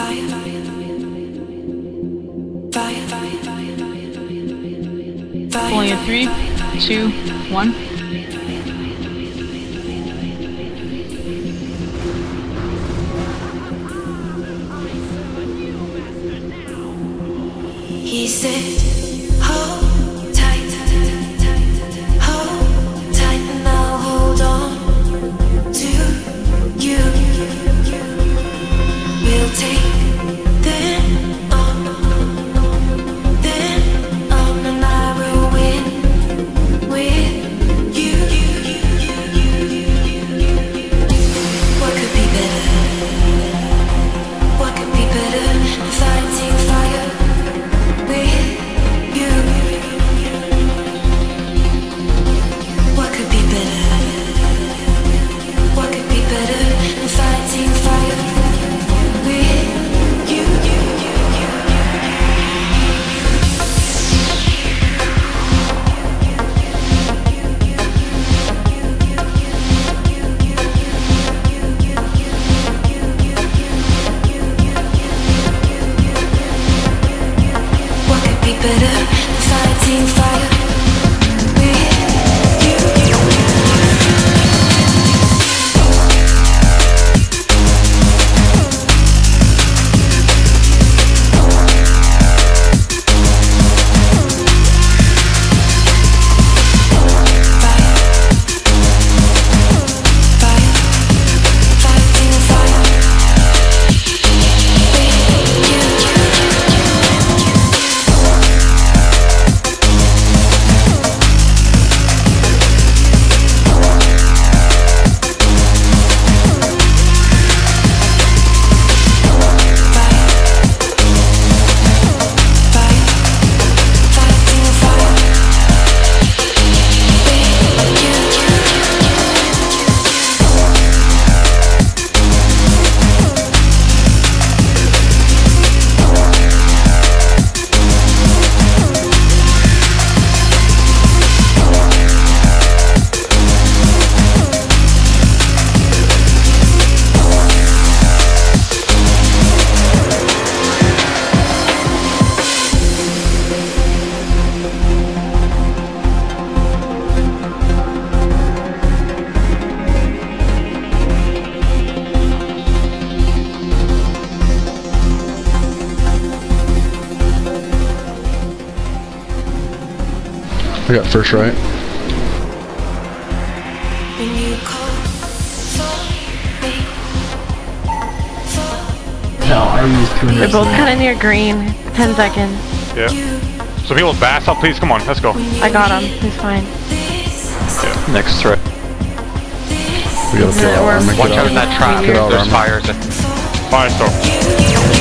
Only a 3, 2, 1. He said, hold tight, and I'll hold on to you. We'll take them on, and I will win with you. What could be better? What could be better than fighting fire? What could be better? What could be better than fighting fire with you? What could be better than fighting fire? I got first right. No, I used 200. They're both kind of near green. 10 seconds. Yeah. So people bass up, please. Come on, let's go. I got him. He's fine. Yeah. Next threat. We gotta get our armor. Watch out in that trap. There's fires. Firestorm.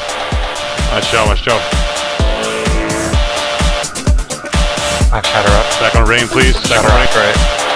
Nice job. I shot her up. Back on rain, please. Back on rain. Right.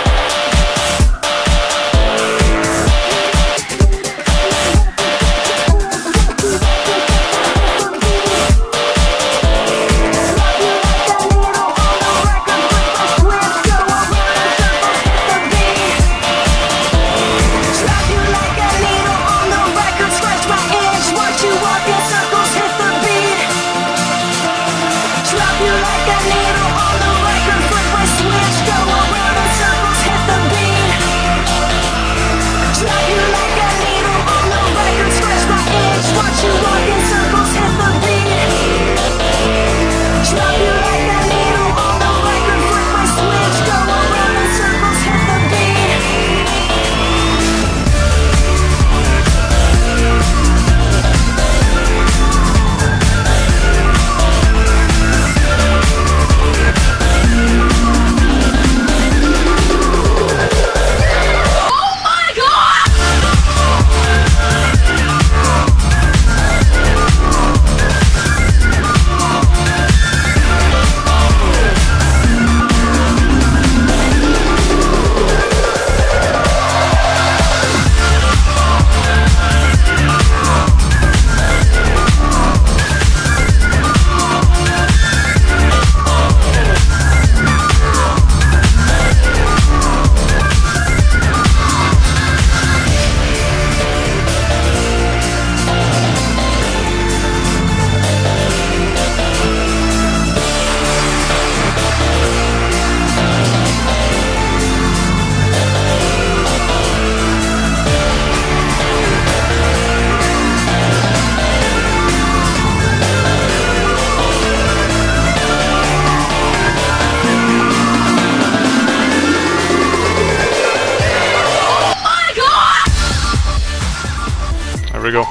There we go.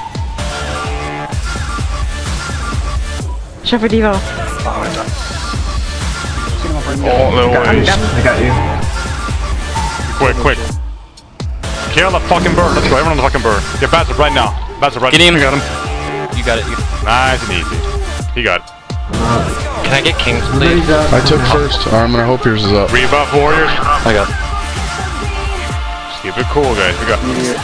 Shepherd Evo. Oh, no ways. I got you. Quick, quick. Kill the fucking bird. Let's go. Everyone on the fucking bird. Get Bassett right now. Bassett right now. Get him. You got him. You got it. Nice and easy. He got it. Can I get Kings, please? I took first. Armin, I hope yours is up. Rebuff warriors. I got it. Just keep it cool, guys. We got.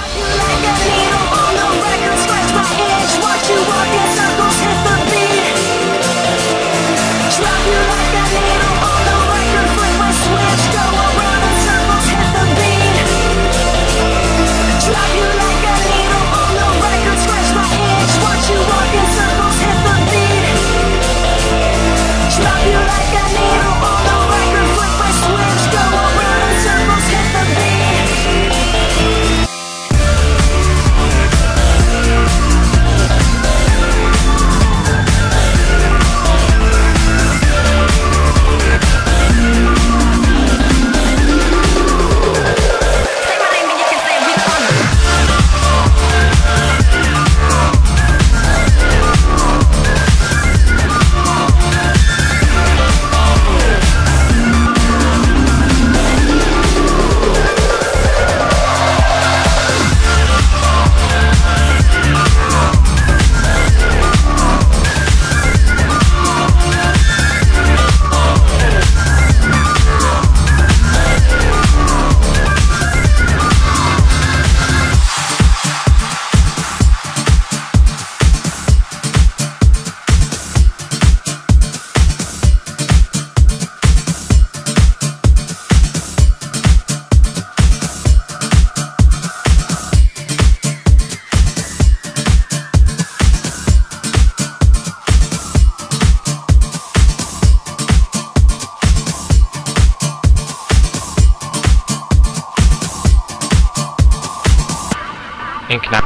Ink now.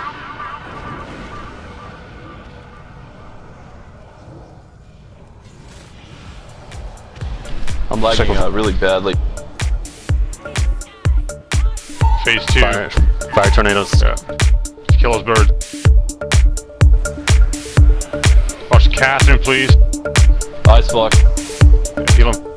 I'm lagging really badly. Phase 2. Fire tornadoes. Yeah. Kill those birds. Watch Catherine, please. Ice block. Yeah, heal him.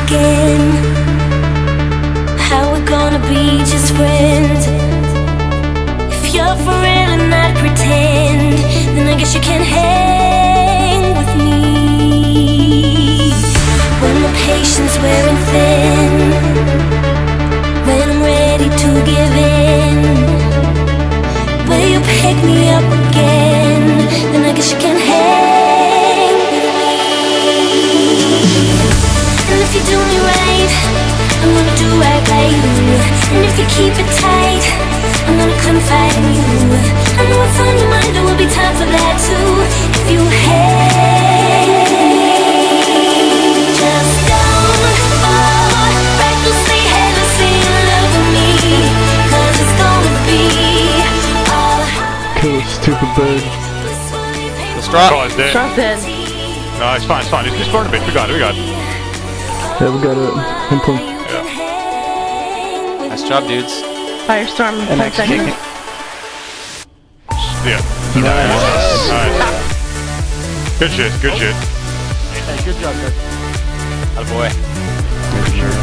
again. How we're gonna be just friends. If you're for real and not pretend, then I guess you can hang with me. When my patience wearing thin, when I'm ready to give in, will you pick me up again? Then I guess you can hang with me. And if you do me right, I'm gonna do right by you. And if you keep it tight, I'm gonna confide in you. I know it's on your mind, there will be time for that too. If you hang with me, just don't fall recklessly, headlessly in love with me, 'cause it's gonna be all Kill this stupid bird. Oh, Strap. it's dead. Straw's dead. No, it's fine, it's fine. Just burn a bit. We got it, we got it. Yeah, we got it. Implement. Nice job, dudes. Firestorm in 10 seconds. Yeah. Nice. Good shit, good shit. Attaboy.